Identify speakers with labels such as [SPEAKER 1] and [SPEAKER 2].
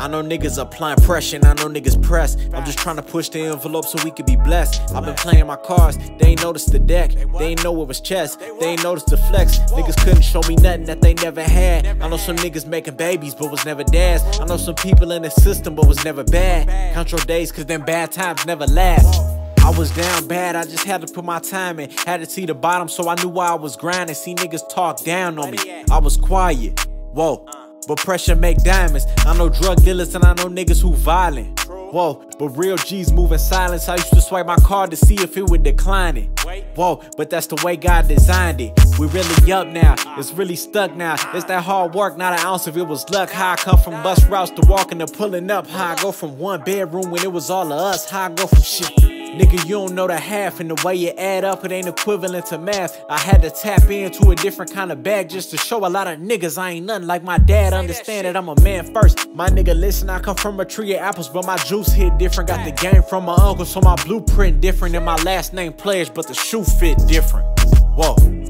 [SPEAKER 1] I know niggas applying pressure and I know niggas pressed. I'm just trying to push the envelope so we could be blessed. I've been playing my cards, they ain't noticed the deck. They ain't know it was chess, they ain't noticed the flex. Niggas couldn't show me nothing that they never had. I know some niggas making babies but was never dads. I know some people in the system but was never bad. Count your days cause them bad times never last. I was down bad, I just had to put my time in. Had to see the bottom so I knew why I was grinding. See niggas talk down on me, I was quiet, whoa. But pressure make diamonds. I know drug dealers and I know niggas who violent. Whoa, but real G's move in silence. I used to swipe my card to see if it would decline it. Whoa, but that's the way God designed it. We really up now, it's really stuck now. It's that hard work, not an ounce of it was luck. How I come from bus routes to walking to pulling up. How I go from one bedroom when it was all of us. How I go from shit. Nigga, you don't know the half, and the way you add up, it ain't equivalent to math. I had to tap into a different kind of bag just to show a lot of niggas I ain't nothing like my dad. Understand that I'm a man first. My nigga, listen, I come from a tree of apples, but my juice hit different. Got the game from my uncle, so my blueprint different. And my last name Pledge, but the shoe fit different. Whoa.